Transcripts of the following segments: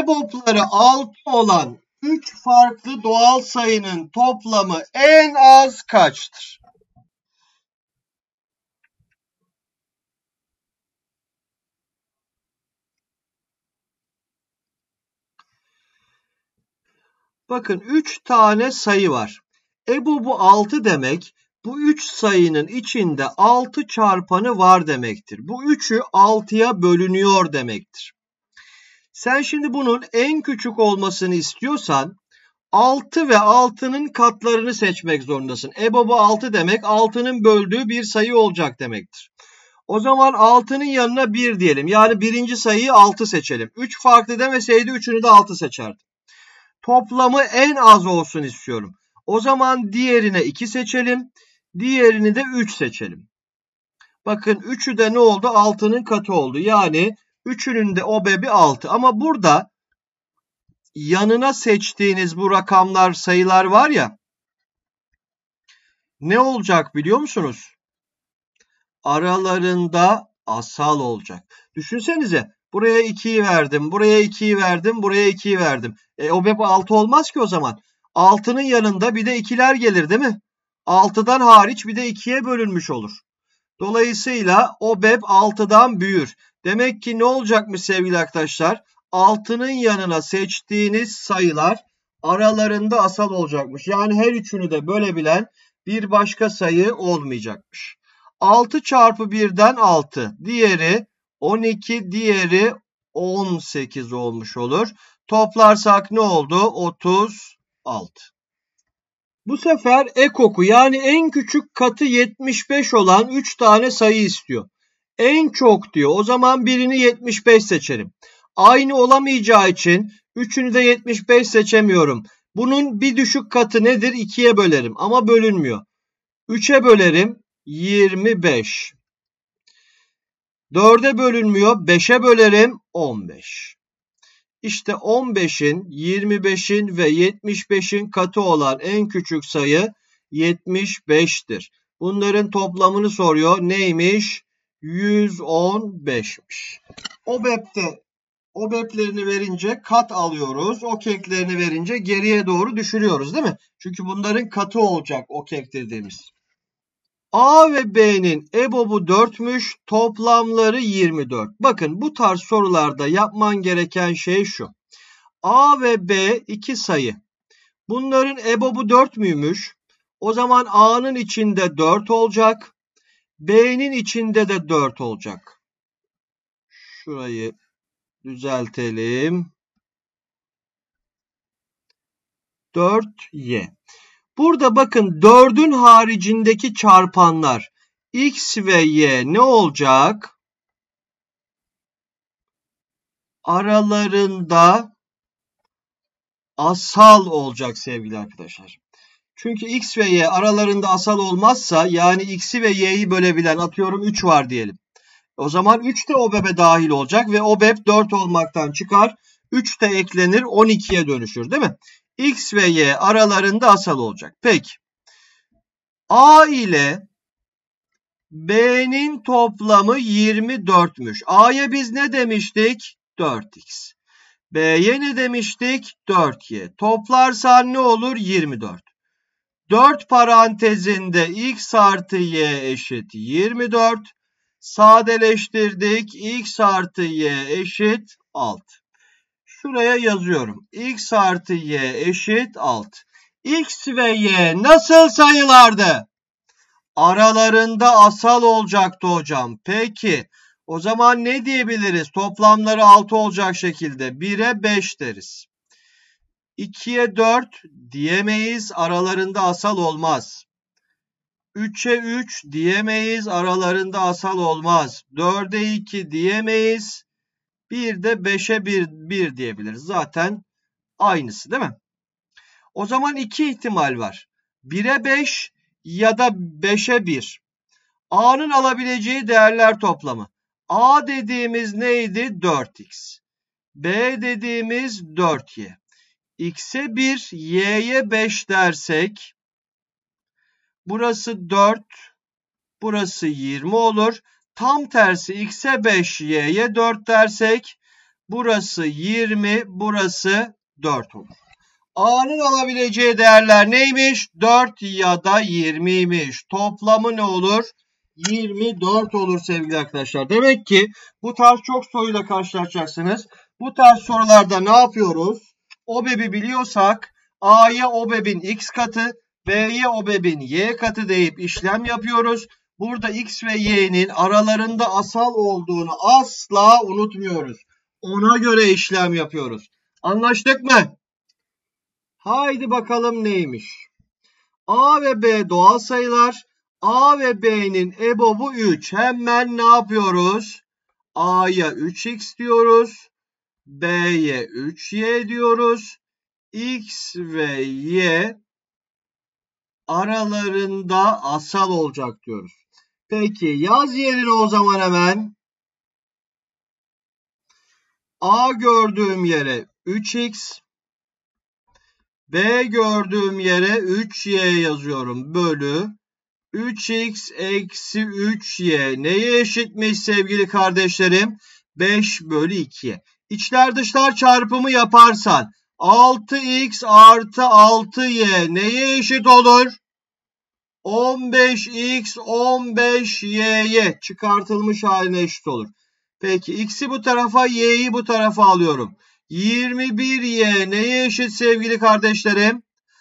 EBOB'ları 6 olan 3 farklı doğal sayının toplamı en az kaçtır? Bakın 3 tane sayı var. EBOB'u 6 demek, bu 3 sayının içinde 6 çarpanı var demektir. Bu 3'ü 6'ya bölünüyor demektir. Sen şimdi bunun en küçük olmasını istiyorsan 6 ve 6'nın katlarını seçmek zorundasın. EBOB'u 6 demek 6'nın böldüğü bir sayı olacak demektir. O zaman 6'nın yanına 1 diyelim. Yani birinci sayıyı 6 seçelim. 3 farklı demeseydi 3'ünü de 6 seçerdim. Toplamı en az olsun istiyorum. O zaman diğerine 2 seçelim. Diğerini de 3 seçelim. Bakın 3'ü de ne oldu? 6'nın katı oldu. Yani 3'ünün de OBEB'i 6. Ama burada yanına seçtiğiniz bu rakamlar, sayılar var ya, ne olacak biliyor musunuz? Aralarında asal olacak. Düşünsenize, buraya 2'yi verdim, buraya 2'yi verdim, buraya 2'yi verdim. OBEB 6 olmaz ki o zaman. 6'nın yanında bir de 2'ler gelir değil mi? 6'dan hariç bir de 2'ye bölünmüş olur. Dolayısıyla OBEB 6'dan büyür. Demek ki ne olacakmış sevgili arkadaşlar? 6'nın yanına seçtiğiniz sayılar aralarında asal olacakmış. Yani her üçünü de bölebilen bir başka sayı olmayacakmış. 6 çarpı 1'den 6. Diğeri 12, diğeri 18 olmuş olur. Toplarsak ne oldu? 36. Bu sefer ekoku yani en küçük katı 75 olan 3 tane sayı istiyor. En çok diyor. O zaman birini 75 seçerim. Aynı olamayacağı için 3'ünü de 75 seçemiyorum. Bunun bir düşük katı nedir? 2'ye bölerim ama bölünmüyor. 3'e bölerim 25. 4'e bölünmüyor. 5'e bölerim 15. İşte 15'in, 25'in ve 75'in katı olan en küçük sayı 75'tir. Bunların toplamını soruyor. Neymiş? 115'miş. OBEB'lerini verince kat alıyoruz. OKEK'lerini verince geriye doğru düşürüyoruz değil mi? Çünkü bunların katı olacak OKEK dediğimiz. A ve B'nin EBOB'u 4'müş, toplamları 24. Bakın bu tarz sorularda yapman gereken şey şu. A ve B iki sayı. Bunların EBOB'u 4 müymüş? O zaman A'nın içinde 4 olacak. B'nin içinde de 4 olacak. Şurayı düzeltelim. 4Y. Burada bakın 4'ün haricindeki çarpanlar X ve Y ne olacak? Aralarında asal olacak sevgili arkadaşlar. Çünkü X ve Y aralarında asal olmazsa yani X'i ve Y'yi bölebilen atıyorum 3 var diyelim. O zaman 3 de OBEB'e dahil olacak ve OBEB 4 olmaktan çıkar. 3 de eklenir 12'ye dönüşür değil mi? X ve Y aralarında asal olacak. Peki. A ile B'nin toplamı 24'müş. A'ya biz ne demiştik? 4x. B'ye ne demiştik? 4y. Toplarsan ne olur? 24. 4 parantezinde x artı y eşit 24. Sadeleştirdik. X artı y eşit 6. Şuraya yazıyorum. X artı y eşit 6. X ve y nasıl sayılardı? Aralarında asal olacaktı hocam. Peki o zaman ne diyebiliriz? Toplamları 6 olacak şekilde 1'e 5 deriz. 2'ye 4 diyemeyiz. Aralarında asal olmaz. 3'e 3 diyemeyiz. Aralarında asal olmaz. 4'e 2 diyemeyiz. Bir de 5'e 1 diyebiliriz. Zaten aynısı değil mi? O zaman iki ihtimal var. 1'e 5 ya da 5'e 1. A'nın alabileceği değerler toplamı. A dediğimiz neydi? 4x. B dediğimiz 4y. X'e 1, y'ye 5 dersek burası 4, burası 20 olur. Tam tersi x'e 5, y'ye 4 dersek Burası 20, burası 4 olur. A'nın alabileceği değerler neymiş? 4 ya da 20'ymiş. Toplamı ne olur? 24 olur sevgili arkadaşlar. Demek ki bu tarz çok soruyla karşılaşacaksınız. Bu tarz sorularda ne yapıyoruz? OBEB'i biliyorsak A'ya OBEB'in x katı, B'ye OBEB'in y katı deyip işlem yapıyoruz. Burada x ve y'nin aralarında asal olduğunu asla unutmuyoruz. Ona göre işlem yapıyoruz. Anlaştık mı? Haydi bakalım neymiş? A ve B doğal sayılar. A ve B'nin EBOB'u 3. Hemen ne yapıyoruz? A'ya 3x diyoruz. B'ye 3y diyoruz. X ve y aralarında asal olacak diyoruz. Peki yaz yerine o zaman hemen. A gördüğüm yere 3x. B gördüğüm yere 3y yazıyorum. Bölü 3x eksi 3y neye eşitmiş sevgili kardeşlerim? 5 bölü 2'ye. İçler dışlar çarpımı yaparsan 6x artı 6y neye eşit olur? 15x 15y'ye çıkartılmış haline eşit olur. Peki x'i bu tarafa, y'yi bu tarafa alıyorum. 21y neye eşit sevgili kardeşlerim?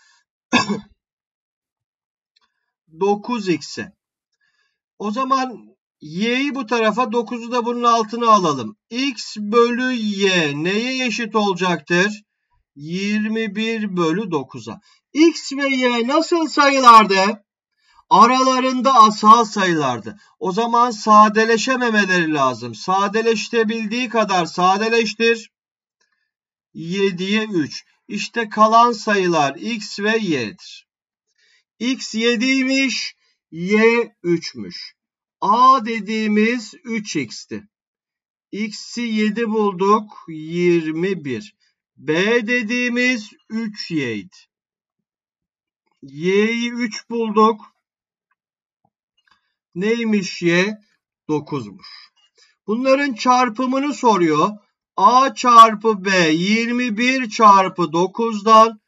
9x'e. O zaman y'yi bu tarafa, 9'u da bunun altına alalım. X bölü y neye eşit olacaktır? 21 bölü 9'a. X ve y nasıl sayılardı? Aralarında asal sayılardı. O zaman sadeleşememeleri lazım. Sadeleştirebildiği kadar sadeleştir. 7'ye 3. İşte kalan sayılar x ve y'dir. X 7'ymiş, y 3'müş. A dediğimiz 3x'ti. X'i 7 bulduk, 21. B dediğimiz 3y'ydi. Y'yi 3 bulduk. Neymiş y? 9'muş. Bunların çarpımını soruyor. A çarpı B 21 çarpı 9'dan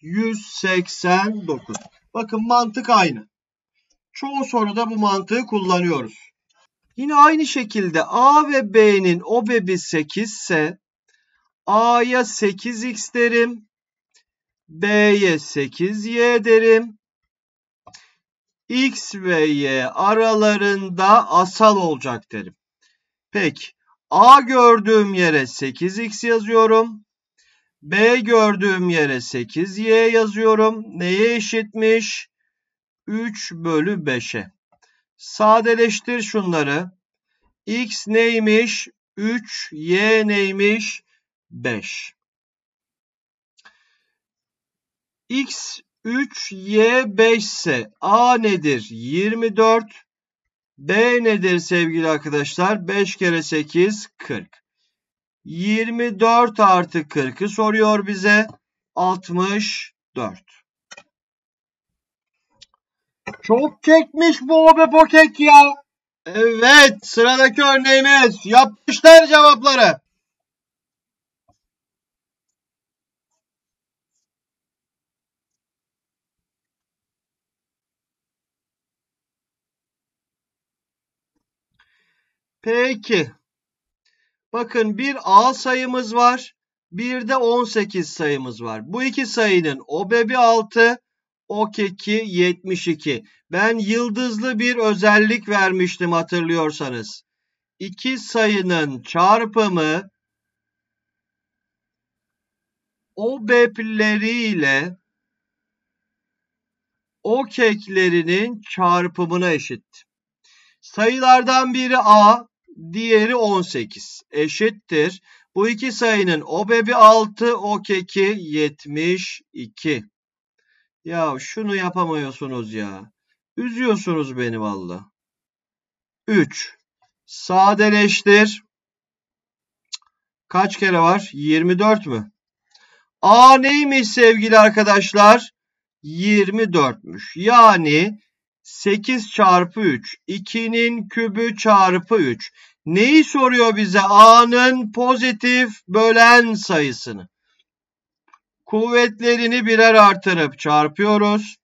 189. Bakın mantık aynı. Çoğu soruda bu mantığı kullanıyoruz. Yine aynı şekilde A ve B'nin OBEB'i 8 ise A'ya 8x derim. B'ye 8y derim. X ve y aralarında asal olacak derim. Peki A gördüğüm yere 8x yazıyorum. B gördüğüm yere 8y yazıyorum. Neye eşitmiş? 3 bölü 5'e. Sadeleştir şunları. X neymiş? 3. Y neymiş? 5. X 3, Y 5 ise A nedir? 24. B nedir sevgili arkadaşlar? 5 kere 8, 40. 24 artı 40'ı soruyor bize. 64. Çok kekmiş bu OBEB kek ya. Evet, sıradaki örneğimiz. Yapmışlar cevapları. Peki. Bakın bir A sayımız var. Bir de 18 sayımız var. Bu iki sayının OBEB'i 6, OKEK'i 72. Ben yıldızlı bir özellik vermiştim hatırlıyorsanız. İki sayının çarpımı OBEB'leriyle OKEK'lerinin çarpımına eşit. Sayılardan biri A, diğeri 18. Eşittir. Bu iki sayının OBEB'i 6, OKEK'i 72. Ya şunu yapamıyorsunuz ya. Üzüyorsunuz beni valla. 3. Sadeleştir. Kaç kere var? 24 mü? A neymiş sevgili arkadaşlar? 24'müş. Yani 8 çarpı 3. 2'nin kübü çarpı 3. Neyi soruyor bize? A'nın pozitif bölen sayısını. Kuvvetlerini birer artırıp çarpıyoruz.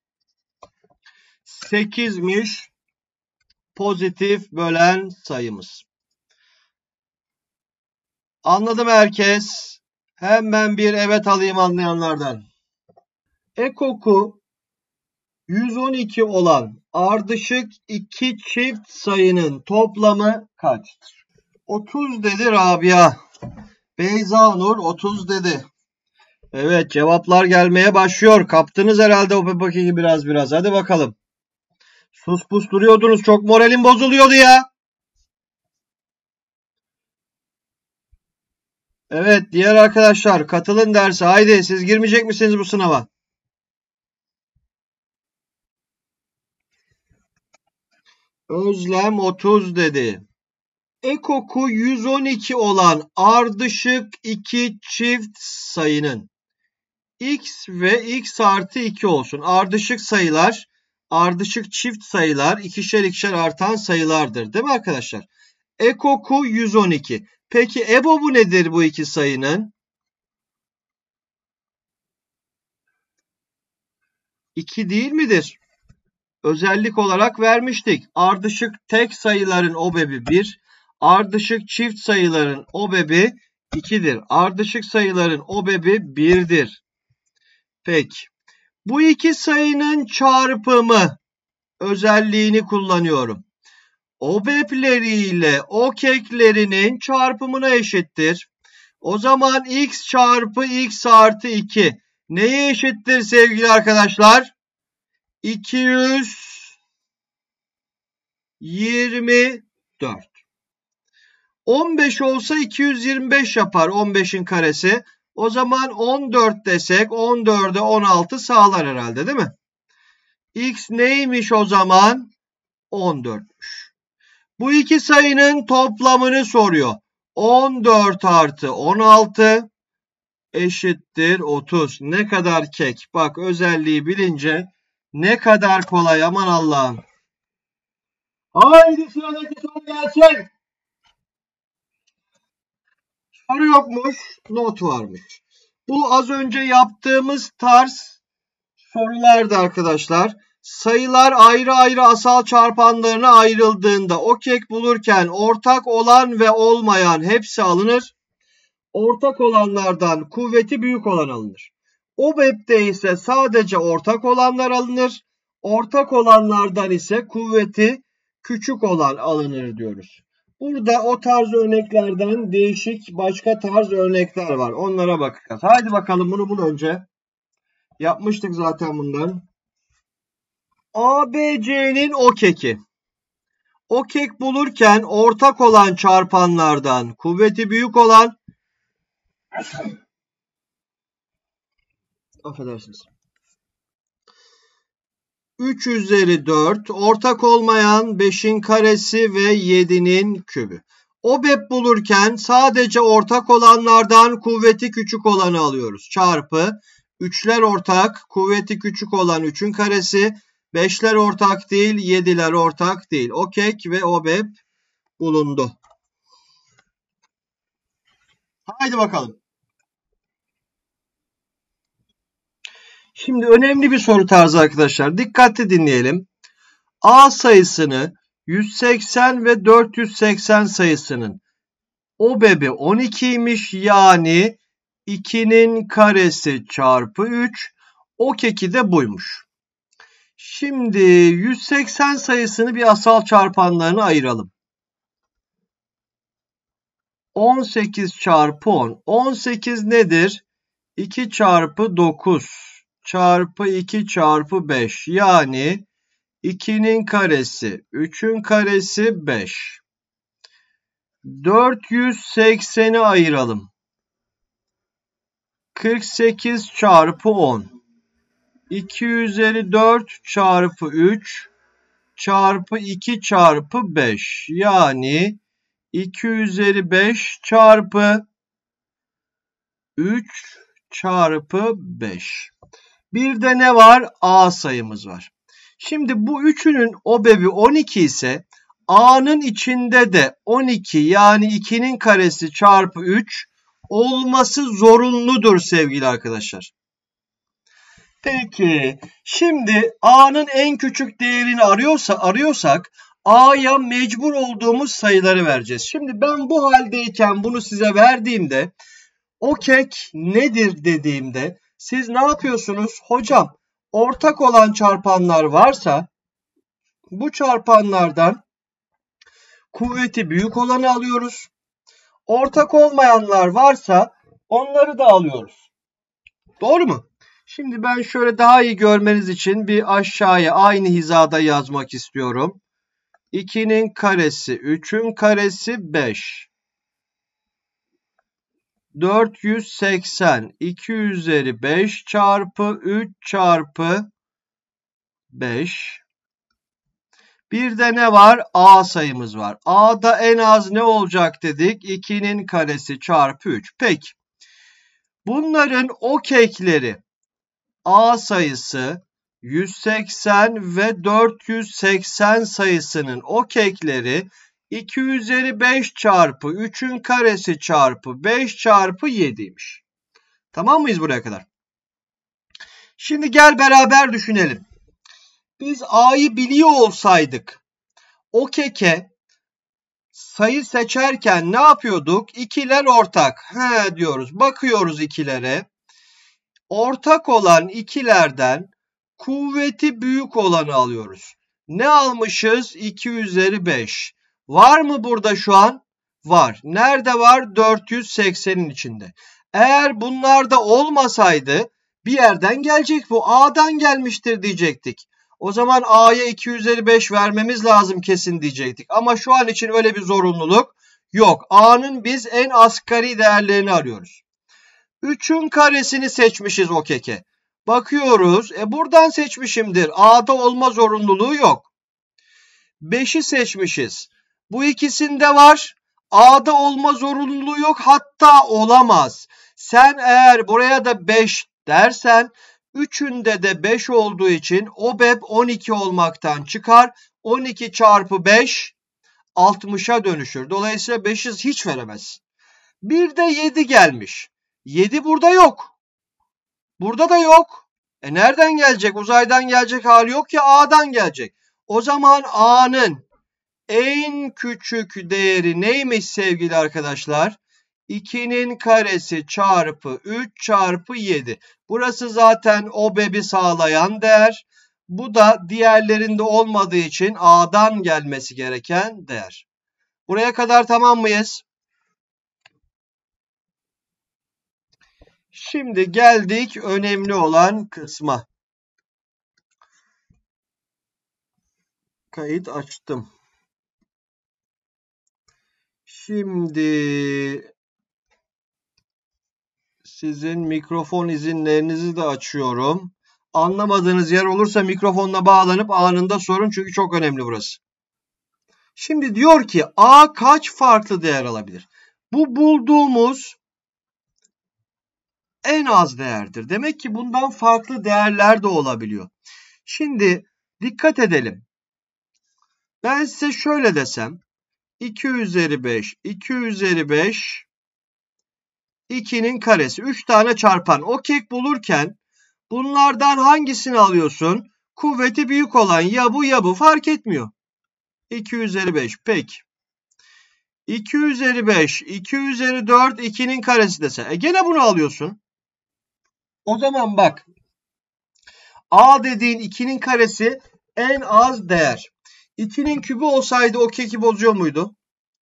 8'miş pozitif bölen sayımız. Anladı mı herkes? Hemen bir evet alayım anlayanlardan. Ekoku 112 olan ardışık iki çift sayının toplamı kaçtır? 30 dedi Rabia. Beyza Nur 30 dedi. Evet, cevaplar gelmeye başlıyor. Kaptınız herhalde o pakeyi biraz. Hadi bakalım. Sus pus duruyordunuz. Çok moralim bozuluyordu ya. Evet, diğer arkadaşlar katılın derse. Haydi, siz girmeyecek misiniz bu sınava? Özlem 30 dedi. Ekoku 112 olan ardışık iki çift sayının x ve x artı 2 olsun. Ardışık sayılar, ardışık çift sayılar ikişer ikişer artan sayılardır. Değil mi arkadaşlar? Ekoku 112. Peki EBOB'u nedir bu iki sayının? 2 değil midir? Özellik olarak vermiştik. Ardışık tek sayıların OBEB'i 1, ardışık çift sayıların OBEB'i 2'dir. Ardışık sayıların OBEB'i 1'dir. Peki. Bu iki sayının çarpımı özelliğini kullanıyorum. OBEB'leriyle OKEK'lerinin çarpımına eşittir. O zaman x çarpı x artı 2 neye eşittir sevgili arkadaşlar? 224. 15 olsa 225 yapar 15'in karesi. O zaman 14 desek 14'e 16 sağlar herhalde değil mi? X neymiş o zaman? 14'müş. Bu iki sayının toplamını soruyor. 14 artı 16 eşittir 30. Ne kadar kek. Bak özelliği bilince ne kadar kolay, aman Allah'ım. Haydi sıradaki soru gelsin. Soru yokmuş, not varmış. Bu az önce yaptığımız tarz sorulardı arkadaşlar. Sayılar ayrı ayrı asal çarpanlarına ayrıldığında OKEK bulurken ortak olan ve olmayan hepsi alınır. Ortak olanlardan kuvveti büyük olan alınır. OBEB'de ise sadece ortak olanlar alınır. Ortak olanlardan ise kuvveti küçük olan alınır diyoruz. Burada o tarz örneklerden değişik başka tarz örnekler var. Onlara bakacağız. Haydi bakalım bunu bul önce. Yapmıştık zaten bundan. ABC'nin OKEK'i. OKEK bulurken ortak olan çarpanlardan kuvveti büyük olan, affedersiniz, 3 üzeri 4, ortak olmayan 5'in karesi ve 7'nin kübü. OBEB bulurken sadece ortak olanlardan kuvveti küçük olanı alıyoruz. Çarpı 3'ler ortak, kuvveti küçük olan 3'ün karesi, 5'ler ortak değil, 7'ler ortak değil. OKEK ve OBEB bulundu. Haydi bakalım. Şimdi önemli bir soru tarzı arkadaşlar. Dikkatli dinleyelim. A sayısını 180 ve 480 sayısının OBEB'i 12'ymiş. Yani 2'nin karesi çarpı 3. OKEK'i de buymuş. Şimdi 180 sayısını bir asal çarpanlarına ayıralım. 18 çarpı 10. 18 nedir? 2 çarpı 9 çarpı 2 çarpı 5. Yani 2'nin karesi, 3'ün karesi 5. 480'i ayıralım. 48 çarpı 10. 2 üzeri 4 çarpı 3 çarpı 2 çarpı 5. Yani 2 üzeri 5 çarpı 3 çarpı 5. Bir de ne var? A sayımız var. Şimdi bu üçünün OBEB'i 12 ise A'nın içinde de 12 yani 2'nin karesi çarpı 3 olması zorunludur sevgili arkadaşlar. Peki şimdi A'nın en küçük değerini arıyorsak A'ya mecbur olduğumuz sayıları vereceğiz. Şimdi ben bu haldeyken bunu size verdiğimde o kek nedir dediğimde siz ne yapıyorsunuz? Hocam ortak olan çarpanlar varsa bu çarpanlardan kuvveti büyük olanı alıyoruz. Ortak olmayanlar varsa onları da alıyoruz. Doğru mu? Şimdi ben şöyle daha iyi görmeniz için bir aşağıya aynı hizada yazmak istiyorum. 2'nin karesi 3'ün karesi 5. 480 2 üzeri 5 çarpı 3 çarpı 5. Bir de ne var? A sayımız var. A'da en az ne olacak dedik? 2'nin karesi çarpı 3. Peki. Bunların okekleri A sayısı 180 ve 480 sayısının okekleri 2 üzeri 5 çarpı 3'ün karesi çarpı 5 çarpı 7'ymiş. Tamam mıyız buraya kadar? Şimdi gel beraber düşünelim. Biz A'yı biliyor olsaydık o keke sayı seçerken ne yapıyorduk? İkiler ortak. He diyoruz. Bakıyoruz ikilere. Ortak olan ikilerden kuvveti büyük olanı alıyoruz. Ne almışız? 2 üzeri 5. Var mı burada şu an? Var. Nerede var? 480'in içinde. Eğer bunlar da olmasaydı bir yerden gelecek bu. A'dan gelmiştir diyecektik. O zaman A'ya 2 üzeri 5 vermemiz lazım kesin diyecektik. Ama şu an için öyle bir zorunluluk yok. A'nın biz en asgari değerlerini arıyoruz. 3'ün karesini seçmişiz o keke. Bakıyoruz. Buradan seçmişimdir. A'da olma zorunluluğu yok. 5'i seçmişiz. Bu ikisinde var. A'da olma zorunluluğu yok. Hatta olamaz. Sen eğer buraya da 5 dersen 3'ünde de 5 olduğu için OBEP 12 olmaktan çıkar. 12 çarpı 5 60'a dönüşür. Dolayısıyla 5'i hiç veremez. Bir de 7 gelmiş. 7 burada yok. Burada da yok. Nereden gelecek? Uzaydan gelecek hali yok ya A'dan gelecek. O zaman A'nın en küçük değeri neymiş sevgili arkadaşlar? 2'nin karesi çarpı 3 çarpı 7. Burası zaten OBEP'i sağlayan değer. Bu da diğerlerinde olmadığı için A'dan gelmesi gereken değer. Buraya kadar tamam mıyız? Şimdi geldik önemli olan kısma. Kayıt açtım. Şimdi sizin mikrofon izinlerinizi de açıyorum. Anlamadığınız yer olursa mikrofonla bağlanıp anında sorun çünkü çok önemli burası. Şimdi diyor ki A kaç farklı değer alabilir? Bu bulduğumuz en az değerdir. Demek ki bundan farklı değerler de olabiliyor. Şimdi dikkat edelim. Ben size şöyle desem 2 üzeri 5, 2 üzeri 5, 2'nin karesi. 3 tane çarpan. O kek bulurken bunlardan hangisini alıyorsun? Kuvveti büyük olan ya bu ya bu fark etmiyor. 2 üzeri 5. Peki. 2 üzeri 5, 2 üzeri 4, 2'nin karesi dese. Gene bunu alıyorsun. O zaman bak. A dediğin 2'nin karesi en az değer. 2'nin kübü olsaydı o keki bozuyor muydu?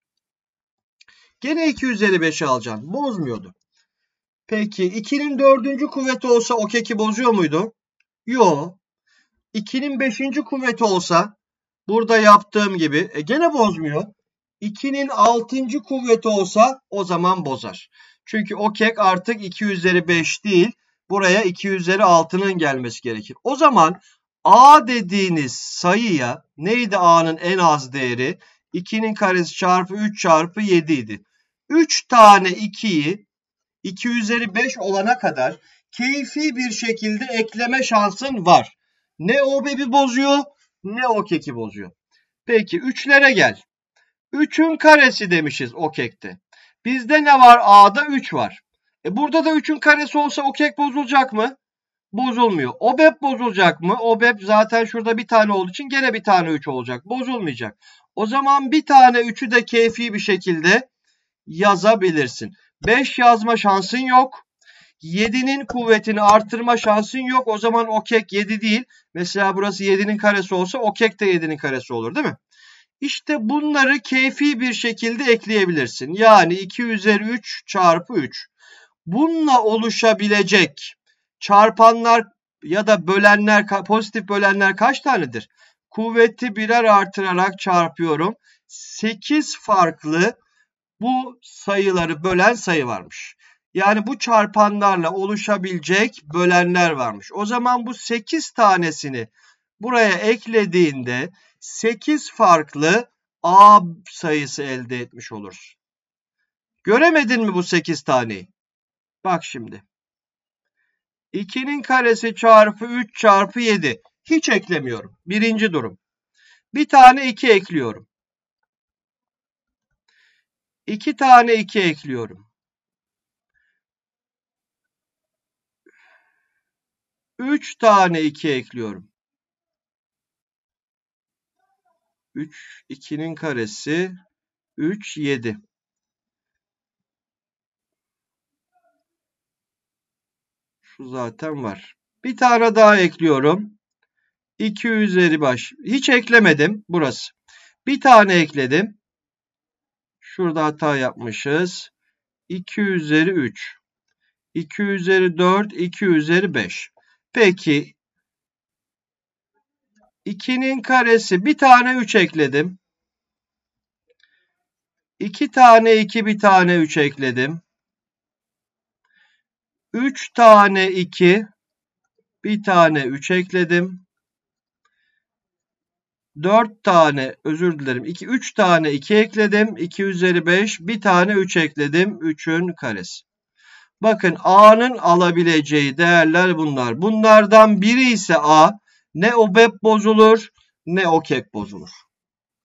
Gene 2 üzeri 5'i alacaksın. Bozmuyordu. Peki 2'nin 4. kuvveti olsa o keki bozuyor muydu? Yok. 2'nin 5. kuvveti olsa burada yaptığım gibi gene bozmuyor. 2'nin 6. kuvveti olsa o zaman bozar. Çünkü o kek artık 2 üzeri 5 değil. Buraya 2 üzeri 6'nın gelmesi gerekir. O zaman A dediğiniz sayıya neydi A'nın en az değeri? 2'nin karesi çarpı 3 çarpı 7 idi. 3 tane 2'yi 2 üzeri 5 olana kadar keyfi bir şekilde ekleme şansın var. Ne o bebi bozuyor ne o keki bozuyor. Peki 3'lere gel. 3'ün karesi demişiz okekte. Bizde ne var? A'da 3 var. Burada da 3'ün karesi olsa okek bozulacak mı? Bozulmuyor. OBEP bozulacak mı? OBEP zaten şurada bir tane olduğu için gene bir tane 3 olacak. Bozulmayacak. O zaman bir tane 3'ü de keyfi bir şekilde yazabilirsin. 5 yazma şansın yok. 7'nin kuvvetini artırma şansın yok. O zaman okek 7 değil. Mesela burası 7'nin karesi olsa okek de 7'nin karesi olur değil mi? İşte bunları keyfi bir şekilde ekleyebilirsin. Yani 2 üzeri 3 çarpı 3. Bununla oluşabilecek çarpanlar ya da bölenler, pozitif bölenler kaç tanedir? Kuvveti birer artırarak çarpıyorum. 8 farklı bu sayıları bölen sayı varmış. Yani bu çarpanlarla oluşabilecek bölenler varmış. O zaman bu 8 tanesini buraya eklediğinde 8 farklı A sayısı elde etmiş oluruz. Göremedin mi bu 8 taneyi? Bak şimdi. 2'nin karesi çarpı 3 çarpı 7. Hiç eklemiyorum. Birinci durum. Bir tane 2 ekliyorum. 2 tane 2 ekliyorum. 3 tane 2 ekliyorum. 3, 2'nin karesi 3, 7. Şu zaten var. Bir tane daha ekliyorum. 2 üzeri baş. Hiç eklemedim. Burası. Bir tane ekledim. Şurada hata yapmışız. 2 üzeri 3. 2 üzeri 4. 2 üzeri 5. Peki 2'nin karesi. Bir tane 3 ekledim. 2 tane 2, bir tane 3 ekledim. 3 tane 2, bir tane 3 ekledim. 4 tane, özür dilerim. 3 tane 2 ekledim. 2 üzeri 5, bir tane 3 ekledim. 3'ün karesi. Bakın A'nın alabileceği değerler bunlar. Bunlardan biri ise A, ne OBEP bozulur ne OKEK bozulur.